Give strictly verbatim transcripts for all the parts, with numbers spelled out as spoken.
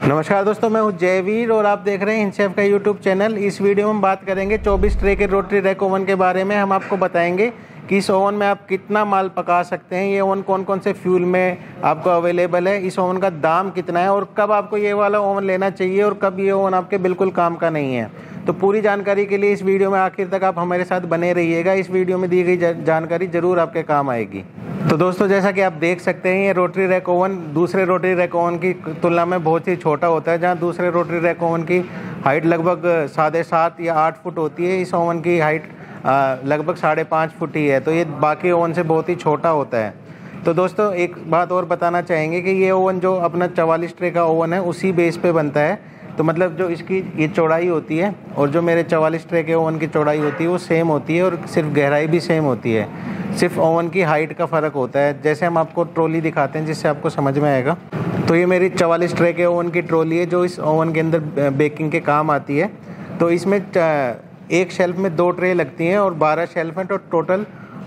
नमस्कार दोस्तों, मैं हूं जयवीर और आप देख रहे हैं हिंद शेफ का यूट्यूब चैनल। इस वीडियो में हम बात करेंगे चौबीस ट्रे के रोटरी रैक ओवन के बारे में। हम आपको बताएंगे कि इस ओवन में आप कितना माल पका सकते हैं, ये ओवन कौन कौन से फ्यूल में आपको अवेलेबल है, इस ओवन का दाम कितना है और कब आपको ये वाला ओवन लेना चाहिए और कब ये ओवन आपके बिल्कुल काम का नहीं है। तो पूरी जानकारी के लिए इस वीडियो में आखिर तक आप हमारे साथ बने रहिएगा। इस वीडियो में दी गई जानकारी ज़रूर आपके काम आएगी। तो दोस्तों, जैसा कि आप देख सकते हैं, ये रोटरी रैक ओवन दूसरे रोटरी रैक ओवन की तुलना में बहुत ही छोटा होता है। जहां दूसरे रोटरी रैक ओवन की हाइट लगभग साढ़े सात या आठ फुट होती है, इस ओवन की हाइट लगभग साढ़े पाँच फुट ही है। तो ये बाकी ओवन से बहुत ही छोटा होता है। तो दोस्तों, एक बात और बताना चाहेंगे कि ये ओवन जो अपना चवालीस ट्रे का ओवन है उसी बेस पे बनता है। तो मतलब जो इसकी ये चौड़ाई होती है और जो मेरे चवालीस ट्रे के ओवन की चौड़ाई होती है वो सेम होती है और सिर्फ गहराई भी सेम होती है। सिर्फ ओवन की हाइट का फ़र्क होता है। जैसे हम आपको ट्रॉली दिखाते हैं जिससे आपको समझ में आएगा। तो ये मेरी चवालीस ट्रे के ओवन की ट्रॉली है जो इस ओवन के अंदर बेकिंग के काम आती है। तो इसमें एक शेल्फ में दो ट्रे लगती हैं और बारह शेल्फ हैं, तो टोटल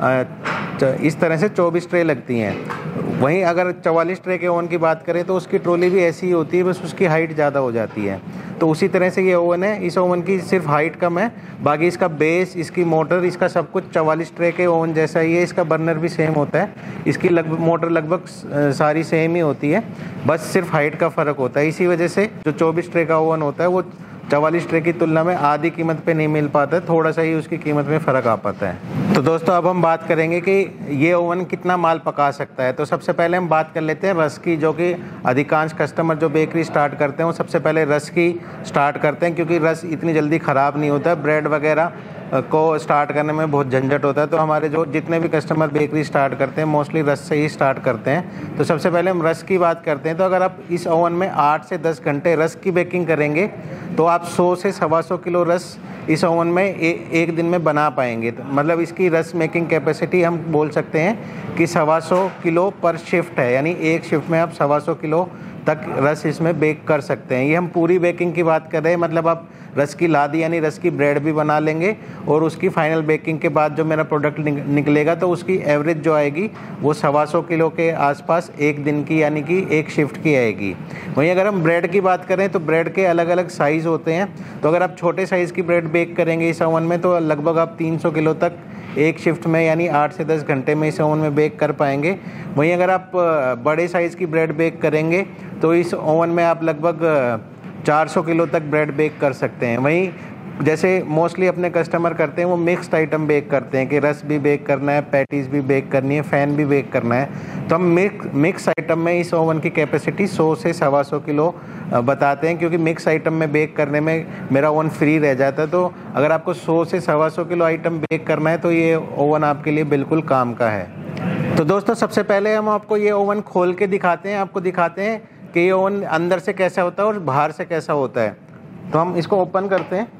इस तरह से चौबीस ट्रे लगती हैं। वहीं अगर चवालीस ट्रे के ओवन की बात करें तो उसकी ट्रॉली भी ऐसी ही होती है, बस उसकी हाइट ज़्यादा हो जाती है। तो उसी तरह से ये ओवन है। इस ओवन की सिर्फ हाइट कम है, बाकी इसका बेस, इसकी मोटर, इसका सब कुछ चवालीस ट्रे के ओवन जैसा ही है। इसका बर्नर भी सेम होता है, इसकी लगभग मोटर लगभग सारी सेम ही होती है, बस सिर्फ हाइट का फ़र्क होता है। इसी वजह से जो चौबीस ट्रे का ओवन होता है वो चवालीस ट्रे की तुलना में आधी कीमत पे नहीं मिल पाता है, थोड़ा सा ही उसकी कीमत में फ़र्क आ पाता है। तो दोस्तों, अब हम बात करेंगे कि ये ओवन कितना माल पका सकता है। तो सबसे पहले हम बात कर लेते हैं रस की, जो कि अधिकांश कस्टमर जो बेकरी स्टार्ट करते हैं वो सबसे पहले रस की स्टार्ट करते हैं, क्योंकि रस इतनी जल्दी ख़राब नहीं होता। ब्रेड वगैरह को स्टार्ट करने में बहुत झंझट होता है। तो हमारे जो जितने भी कस्टमर बेकरी स्टार्ट करते हैं मोस्टली रस से ही स्टार्ट करते हैं। तो सबसे पहले हम रस की बात करते हैं। तो अगर आप इस ओवन में आठ से दस घंटे रस की बेकिंग करेंगे तो आप सौ से सवा सौ किलो रस इस ओवन में ए, एक दिन में बना पाएंगे। तो मतलब इसकी रस मेकिंग कैपेसिटी हम बोल सकते हैं कि सवा सौ किलो पर शिफ्ट है, यानी एक शिफ्ट में आप सवा सौ किलो तक रस इसमें बेक कर सकते हैं। ये हम पूरी बेकिंग की बात कर रहे हैं, मतलब आप रस की लादी यानी रस की ब्रेड भी बना लेंगे और उसकी फाइनल बेकिंग के बाद जो मेरा प्रोडक्ट निकलेगा तो उसकी एवरेज जो आएगी वो सवा सौ किलो के आसपास एक दिन की यानी कि एक शिफ्ट की आएगी। वहीं अगर हम ब्रेड की बात करें तो ब्रेड के अलग अलग साइज़ होते हैं। तो अगर आप छोटे साइज़ की ब्रेड बेक करेंगे इस ओवन में तो लगभग आप तीन सौ किलो तक एक शिफ्ट में यानी आठ से दस घंटे में इस ओवन में बेक कर पाएंगे। वहीं अगर आप बड़े साइज़ की ब्रेड बेक करेंगे तो इस ओवन में आप लगभग चार सौ किलो तक ब्रेड बेक कर सकते हैं। वहीं जैसे मोस्टली अपने कस्टमर करते हैं वो मिक्स्ड आइटम बेक करते हैं कि रस भी बेक करना है, पैटीज़ भी बेक करनी है, फ़ैन भी बेक करना है। तो हम मिक्स मिक्स आइटम में इस ओवन की कैपेसिटी सौ से सवा सौ किलो बताते हैं, क्योंकि मिक्स आइटम में बेक करने में मेरा ओवन फ्री रह जाता है। तो अगर आपको सौ से सवा सौ किलो आइटम बेक करना है तो ये ओवन आपके लिए बिल्कुल काम का है। तो दोस्तों, सबसे पहले हम आपको ये ओवन खोल के दिखाते हैं, आपको दिखाते हैं कि ये ओवन अंदर से कैसा होता है और बाहर से कैसा होता है। तो हम इसको ओपन करते हैं।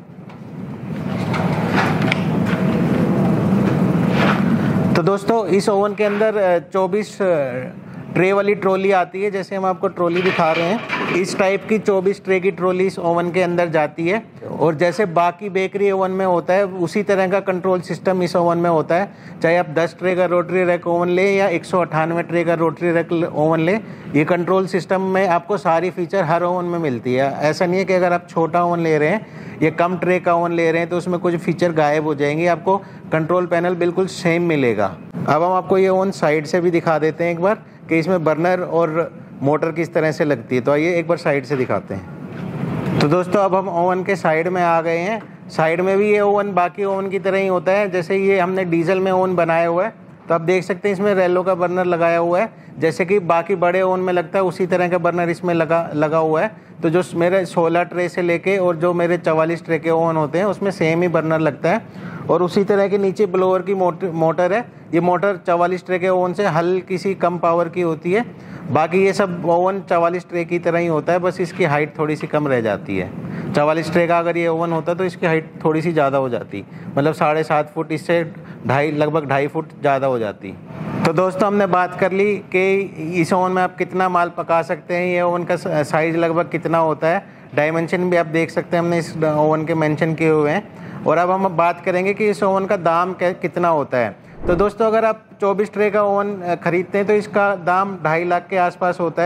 तो दोस्तों, इस ओवन के अंदर चौबीस ट्रे वाली ट्रॉली आती है। जैसे हम आपको ट्रॉली दिखा रहे हैं, इस टाइप की चौबीस ट्रे की ट्रॉली इस ओवन के अंदर जाती है। और जैसे बाकी बेकरी ओवन में होता है उसी तरह का कंट्रोल सिस्टम इस ओवन में होता है। चाहे आप दस ट्रे का रोटरी रैक ओवन ले या एक सौ अट्ठानवे ट्रे का रोटरी रैक ओवन ले, ये कंट्रोल सिस्टम में आपको सारी फीचर हर ओवन में मिलती है। ऐसा नहीं है कि अगर आप छोटा ओवन ले रहे हैं या कम ट्रे का ओवन ले रहे हैं तो उसमें कुछ फीचर गायब हो जाएंगे। आपको कंट्रोल पैनल बिल्कुल सेम मिलेगा। अब हम आपको ये ओवन साइड से भी दिखा देते हैं एक बार कि इसमें बर्नर और मोटर किस तरह से लगती है। तो आइए एक बार साइड से दिखाते हैं। तो दोस्तों, अब हम ओवन के साइड में आ गए हैं। साइड में भी ये ओवन बाकी ओवन की तरह ही होता है। जैसे ये हमने डीजल में ओवन बनाया हुआ है तो आप देख सकते हैं इसमें रेलो का बर्नर लगाया हुआ है, जैसे कि बाकी बड़े ओवन में लगता है उसी तरह का बर्नर इसमें लगा लगा हुआ है। तो जो मेरे सोलह ट्रे से लेके और जो मेरे चवालीस ट्रे के ओवन होते हैं उसमें सेम ही बर्नर लगता है। और उसी तरह के नीचे ब्लोअर की मोटर मोटर है। ये मोटर चवालीस ट्रे के ओवन से हल्की सी कम पावर की होती है। बाकी ये सब ओवन चवालीस ट्रे की तरह ही होता है, बस इसकी हाइट थोड़ी सी कम रह जाती है। चवालीस ट्रे का अगर ये ओवन होता तो इसकी हाइट थोड़ी सी ज़्यादा हो जाती, मतलब साढ़े सात फुट, इससे ढाई लगभग ढाई फुट ज़्यादा हो जाती। तो दोस्तों, हमने बात कर ली कि इस ओवन में आप कितना माल पका सकते हैं, ये ओवन का साइज़ लगभग कितना होता है। डायमेंशन भी आप देख सकते हैं, हमने इस ओवन के मेंशन किए हुए हैं। और अब हम बात करेंगे कि इस ओवन का दाम कितना होता है। तो दोस्तों, अगर आप चौबीस ट्रे का ओवन खरीदते हैं तो इसका दाम ढाई लाख के आसपास होता है।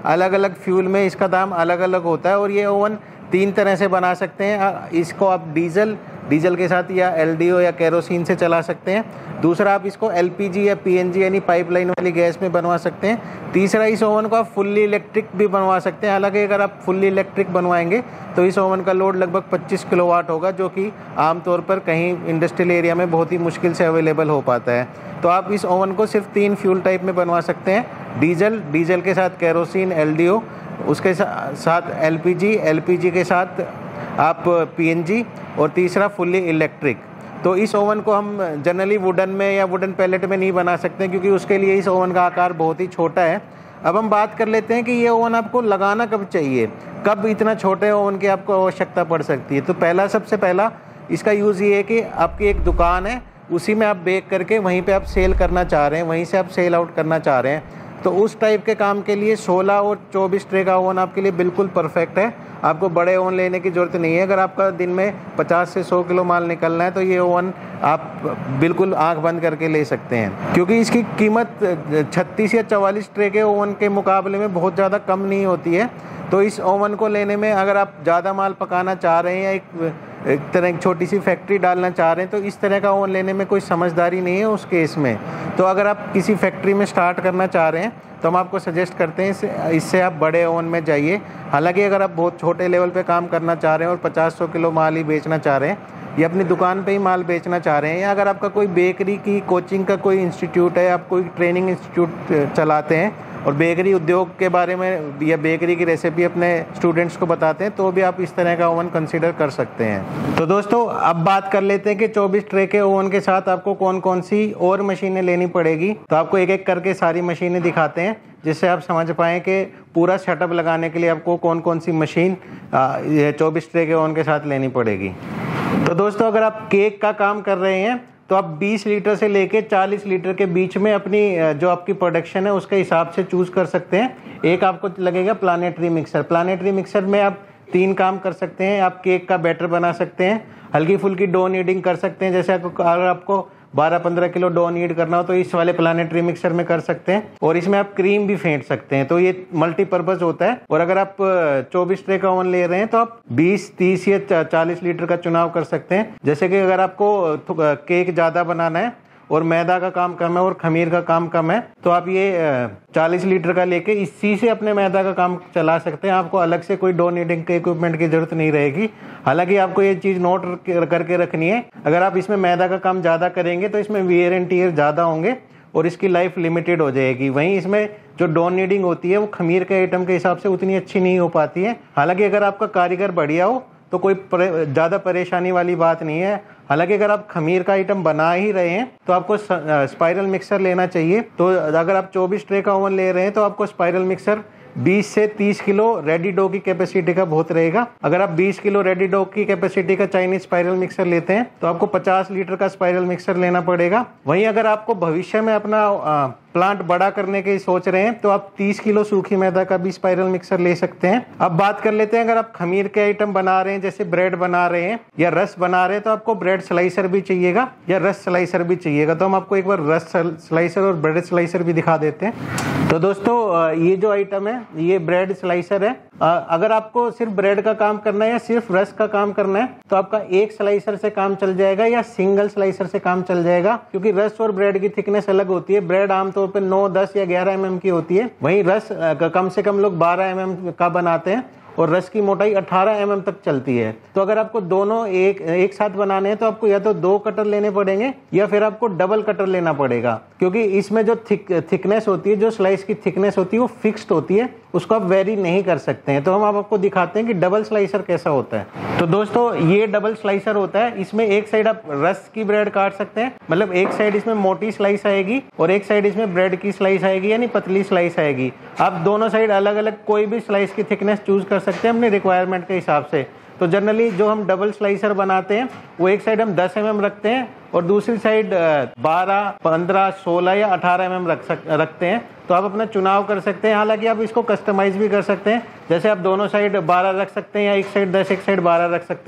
अलग अलग फ्यूल में इसका दाम अलग अलग होता है। और ये ओवन तीन तरह से बना सकते हैं। इसको आप डीजल डीजल के साथ या एलडीओ या केरोसिन से चला सकते हैं। दूसरा, आप इसको एलपीजी या पीएनजी यानी पाइपलाइन वाली गैस में बनवा सकते हैं। तीसरा, इस ओवन को आप फुल्ली इलेक्ट्रिक भी बनवा सकते हैं। हालांकि अगर आप फुल्ली इलेक्ट्रिक बनवाएंगे तो इस ओवन का लोड लगभग पच्चीस किलोवाट होगा, जो कि आमतौर पर कहीं इंडस्ट्रियल एरिया में बहुत ही मुश्किल से अवेलेबल हो पाता है। तो आप इस ओवन को सिर्फ तीन फ्यूल टाइप में बनवा सकते हैं, डीजल डीजल के साथ केरोसिन एलडीओ, उसके साथ एलपीजी एलपीजी के साथ आप पीएनजी, और तीसरा फुल्ली इलेक्ट्रिक। तो इस ओवन को हम जनरली वुडन में या वुडन पैलेट में नहीं बना सकते, क्योंकि उसके लिए इस ओवन का आकार बहुत ही छोटा है। अब हम बात कर लेते हैं कि ये ओवन आपको लगाना कब चाहिए, कब इतना छोटे ओवन की आपको आवश्यकता पड़ सकती है। तो पहला सबसे पहला इसका यूज़ ये है कि आपकी एक दुकान है, उसी में आप बेक करके वहीं पे आप सेल करना चाह रहे हैं, वहीं से आप सेल आउट करना चाह रहे हैं, तो उस टाइप के काम के लिए सोलह और चौबीस ट्रे का ओवन आपके लिए बिल्कुल परफेक्ट है। आपको बड़े ओवन लेने की ज़रूरत नहीं है। अगर आपका दिन में पचास से सौ किलो माल निकलना है तो ये ओवन आप बिल्कुल आंख बंद करके ले सकते हैं, क्योंकि इसकी कीमत छत्तीस या चवालीस ट्रे के ओवन के मुकाबले में बहुत ज़्यादा कम नहीं होती है। तो इस ओवन को लेने में अगर आप ज़्यादा माल पकाना चाह रहे हैं या एक एक तरह की छोटी सी फैक्ट्री डालना चाह रहे हैं, तो इस तरह का ओवन लेने में कोई समझदारी नहीं है उस केस में। तो अगर आप किसी फैक्ट्री में स्टार्ट करना चाह रहे हैं तो हम आपको सजेस्ट करते हैं इससे इससे आप बड़े ओवन में जाइए। हालांकि अगर आप बहुत छोटे लेवल पे काम करना चाह रहे हैं और पचास सौ किलो माल ही बेचना चाह रहे हैं या अपनी दुकान पे ही माल बेचना चाह रहे हैं, या अगर आपका कोई बेकरी की कोचिंग का कोई इंस्टीट्यूट है, आप कोई ट्रेनिंग इंस्टीट्यूट चलाते हैं और बेकरी उद्योग के बारे में या बेकरी की रेसिपी अपने स्टूडेंट्स को बताते हैं, तो भी आप इस तरह का ओवन कंसीडर कर सकते हैं। तो दोस्तों, अब बात कर लेते हैं कि चौबीस ट्रे के ओवन के साथ आपको कौन कौन सी और मशीनें लेनी पड़ेगी। तो आपको एक एक करके सारी मशीनें दिखाते हैं, जिससे आप समझ पाएँ कि पूरा सेटअप लगाने के लिए आपको कौन कौन सी मशीन चौबीस ट्रे के ओवन के साथ लेनी पड़ेगी। तो दोस्तों, अगर आप केक का काम कर रहे हैं तो आप बीस लीटर से लेके चालीस लीटर के बीच में अपनी जो आपकी प्रोडक्शन है उसके हिसाब से चूज़ कर सकते हैं। एक आपको लगेगा प्लानेटरी मिक्सर। प्लानेटरी मिक्सर में आप तीन काम कर सकते हैं। आप केक का बैटर बना सकते हैं, हल्की फुल्की डो नीडिंग कर सकते हैं, जैसे आपको अगर आपको बारह पंद्रह किलो डो नीड करना हो तो इस वाले प्लानेटरी मिक्सर में कर सकते हैं, और इसमें आप क्रीम भी फेंट सकते हैं। तो ये मल्टीपर्पज होता है। और अगर आप चौबीस ट्रे का ओवन ले रहे हैं तो आप बीस तीस या चालीस लीटर का चुनाव कर सकते हैं। जैसे कि अगर आपको केक ज़्यादा बनाना है और मैदा का काम कम है और खमीर का काम कम है, तो आप ये चालीस लीटर का लेके इसी से अपने मैदा का काम चला सकते हैं। आपको अलग से कोई डो नीडिंग के इक्विपमेंट की जरूरत नहीं रहेगी। हालांकि आपको ये चीज़ नोट करके रखनी है, अगर आप इसमें मैदा का काम ज़्यादा करेंगे तो इसमें वियर एंड टियर ज़्यादा होंगे और इसकी लाइफ लिमिटेड हो जाएगी। वहीं इसमें जो डो नीडिंग होती है वो खमीर के आइटम के हिसाब से उतनी अच्छी नहीं हो पाती है। हालांकि अगर आपका कारीगर बढ़िया हो तो कोई ज़्यादा परेशानी वाली बात नहीं है। हालांकि अगर आप खमीर का आइटम बना ही रहे हैं तो आपको स्पाइरल मिक्सर लेना चाहिए। तो अगर आप चौबीस ट्रे का ओवन ले रहे हैं तो आपको स्पाइरल मिक्सर बीस से तीस किलो रेडी डो की कैपेसिटी का बहुत रहेगा। अगर आप बीस किलो रेडी डो की कैपेसिटी का चाइनीज स्पाइरल मिक्सर लेते हैं तो आपको पचास लीटर का स्पाइरल मिक्सर लेना पड़ेगा। वहीं अगर आपको भविष्य में अपना आ, प्लांट बड़ा करने के सोच रहे हैं तो आप तीस किलो सूखी मैदा का भी स्पाइरल मिक्सर ले सकते हैं। अब बात कर लेते हैं, अगर आप खमीर के आइटम बना रहे हैं, जैसे ब्रेड बना रहे हैं या रस बना रहे हैं, तो आपको ब्रेड स्लाइसर भी चाहिएगा या रस स्लाइसर भी चाहिएगा। तो हम आपको एक बार रस स्लाइसर और ब्रेड स्लाइसर भी दिखा देते हैं। तो दोस्तों, ये जो आइटम है ये ब्रेड स्लाइसर है। अगर आपको सिर्फ ब्रेड का काम करना है या सिर्फ रस का काम करना है तो आपका एक स्लाइसर से काम चल जाएगा या सिंगल स्लाइसर से काम चल जाएगा, क्योंकि रस और ब्रेड की थिकनेस अलग होती है। ब्रेड आमतौर पर नौ दस या ग्यारह एम एम की होती है, वहीं रस कम से कम लोग बारह एम एम का बनाते हैं और रस की मोटाई अठारह एम एम तक चलती है। तो अगर आपको दोनों एक एक साथ बनाने हैं तो आपको या तो दो कटर लेने पड़ेंगे या फिर आपको डबल कटर लेना पड़ेगा, क्योंकि इसमें जो थिक थिकनेस होती है, जो स्लाइस की थिकनेस होती है वो फिक्स्ड होती है, उसको आप वेरी नहीं कर सकते हैं। तो हम आपको दिखाते हैं कि डबल स्लाइसर कैसा होता है। तो दोस्तों, ये डबल स्लाइसर होता है। इसमें एक साइड आप रस की ब्रेड काट सकते हैं, मतलब एक साइड इसमें मोटी स्लाइस आएगी और एक साइड इसमें ब्रेड की स्लाइस आएगी, यानी पतली स्लाइस आएगी। आप दोनों साइड अलग अलग कोई भी स्लाइस की थिकनेस चूज कर सकते हैं अपने रिक्वायरमेंट के हिसाब से। तो जनरली जो हम डबल स्लाइसर बनाते हैं वो एक साइड हम दस एम एम रखते हैं और दूसरी साइड बारह पंद्रह सोलह या अठारह एम एम रख सक रखते हैं। तो आप अपना चुनाव कर सकते हैं। हालांकि आप इसको कस्टमाइज भी कर सकते हैं, जैसे आप दोनों साइड बारह रख सकते हैं या एक साइड दस एक साइड बारह रख सकते हैं। तो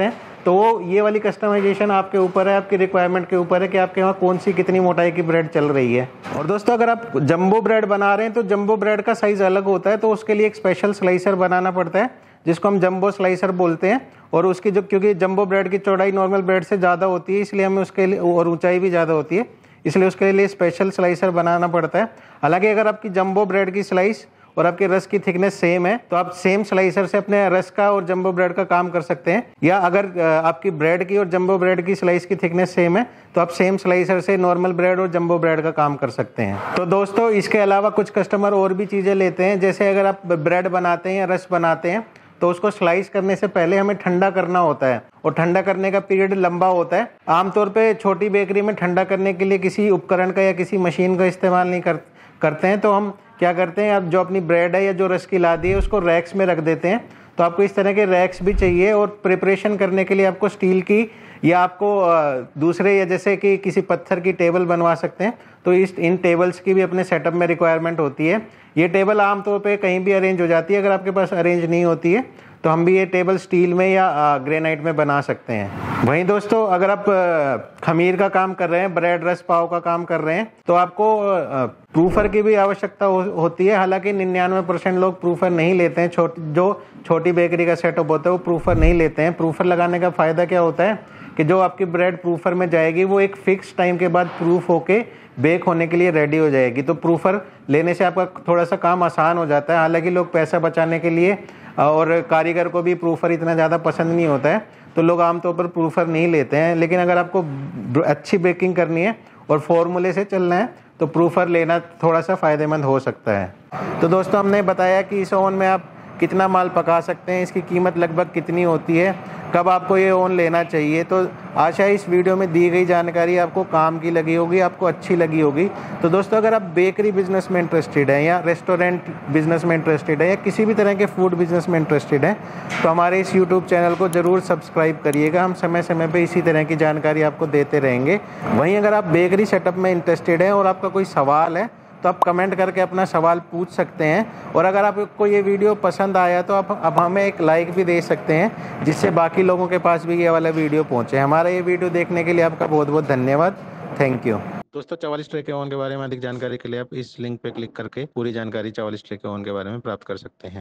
तो वो ये वाली कस्टमाइजेशन आपके ऊपर है, आपकी रिक्वायरमेंट के ऊपर है कि आपके वहाँ कौन सी कितनी मोटाई की ब्रेड चल रही है। और दोस्तों अगर आप जंबो ब्रेड बना रहे हैं तो जंबो ब्रेड का साइज़ अलग होता है, तो उसके लिए एक स्पेशल स्लाइसर बनाना पड़ता है जिसको हम जंबो स्लाइसर बोलते हैं। और उसकी जो, क्योंकि जंबो ब्रेड की चौड़ाई नॉर्मल ब्रेड से ज़्यादा होती है, इसलिए हमें उसके लिए, और ऊंचाई भी ज़्यादा होती है, इसलिए उसके लिए स्पेशल स्लाइसर बनाना पड़ता है। हालांकि अगर आपकी जंबो ब्रेड की स्लाइस और आपके रस की थिकनेस सेम है तो आप सेम स्लाइसर से अपने रस का और जंबो ब्रेड का काम कर सकते हैं। या अगर आपकी ब्रेड की और जंबो ब्रेड की स्लाइस की थिकनेस सेम है तो आप सेम स्लाइसर से नॉर्मल ब्रेड और जंबो ब्रेड का काम कर सकते हैं। तो दोस्तों इसके अलावा कुछ कस्टमर और भी चीज़ें लेते हैं, जैसे अगर आप ब्रेड बनाते हैं या रस बनाते हैं तो उसको स्लाइस करने से पहले हमें ठंडा करना होता है, और ठंडा करने का पीरियड लंबा होता है। आमतौर पे छोटी बेकरी में ठंडा करने के लिए किसी उपकरण का या किसी मशीन का इस्तेमाल नहीं कर करते हैं, तो हम क्या करते हैं, आप जो अपनी ब्रेड है या जो रस की लादी है उसको रैक्स में रख देते हैं। तो आपको इस तरह के रैक्स भी चाहिए, और प्रिपरेशन करने के लिए आपको स्टील की या आपको दूसरे या जैसे कि किसी पत्थर की टेबल बनवा सकते हैं। तो इस इन टेबल्स की भी अपने सेटअप में रिक्वायरमेंट होती है। ये टेबल आमतौर पे कहीं भी अरेंज हो जाती है, अगर आपके पास अरेंज नहीं होती है तो हम भी ये टेबल स्टील में या ग्रेनाइट में बना सकते हैं। वहीं दोस्तों अगर आप खमीर का काम कर रहे हैं, ब्रेड रस पाव का काम कर रहे हैं, तो आपको प्रूफर की भी आवश्यकता हो, होती है। हालांकि निन्यानवे परसेंट लोग प्रूफर नहीं लेते हैं, छोट जो छोटी बेकरी का सेटअप होता है वो प्रूफर नहीं लेते हैं। प्रूफर लगाने का फ़ायदा क्या होता है कि जो आपकी ब्रेड प्रूफर में जाएगी वो एक फिक्स टाइम के बाद प्रूफ होके बेक होने के लिए रेडी हो जाएगी। तो प्रूफर लेने से आपका थोड़ा सा काम आसान हो जाता है। हालांकि लोग पैसा बचाने के लिए और कारीगर को भी प्रूफर इतना ज़्यादा पसंद नहीं होता है, तो लोग आमतौर पर प्रूफर नहीं लेते हैं। लेकिन अगर आपको अच्छी बेकिंग करनी है और फॉर्मूले से चलना है तो प्रूफर लेना थोड़ा सा फ़ायदेमंद हो सकता है। तो दोस्तों हमने बताया कि इस ओवन में आप कितना माल पका सकते हैं, इसकी कीमत लगभग कितनी होती है, कब आपको ये ओवन लेना चाहिए। तो आशा है इस वीडियो में दी गई जानकारी आपको काम की लगी होगी, आपको अच्छी लगी होगी। तो दोस्तों अगर आप बेकरी बिजनेस में इंटरेस्टेड हैं या रेस्टोरेंट बिजनेस में इंटरेस्टेड है या किसी भी तरह के फूड बिजनेस में इंटरेस्टेड हैं तो हमारे इस यूट्यूब चैनल को ज़रूर सब्सक्राइब करिएगा। हम समय समय पर इसी तरह की जानकारी आपको देते रहेंगे। वहीं अगर आप बेकरी सेटअप में इंटरेस्टेड हैं और आपका कोई सवाल है तो आप कमेंट करके अपना सवाल पूछ सकते हैं। और अगर आपको ये वीडियो पसंद आया तो आप अब हमें एक लाइक भी दे सकते हैं, जिससे बाकी लोगों के पास भी ये वाला वीडियो पहुंचे। हमारा ये वीडियो देखने के लिए आपका बहुत बहुत धन्यवाद। Thank you. दोस्तों चवालीस ट्रे के ओवन के बारे में अधिक जानकारी के लिए आप इस लिंक पे क्लिक करके पूरी जानकारी चवालीस ट्रे के ओवन के बारे में प्राप्त कर सकते हैं।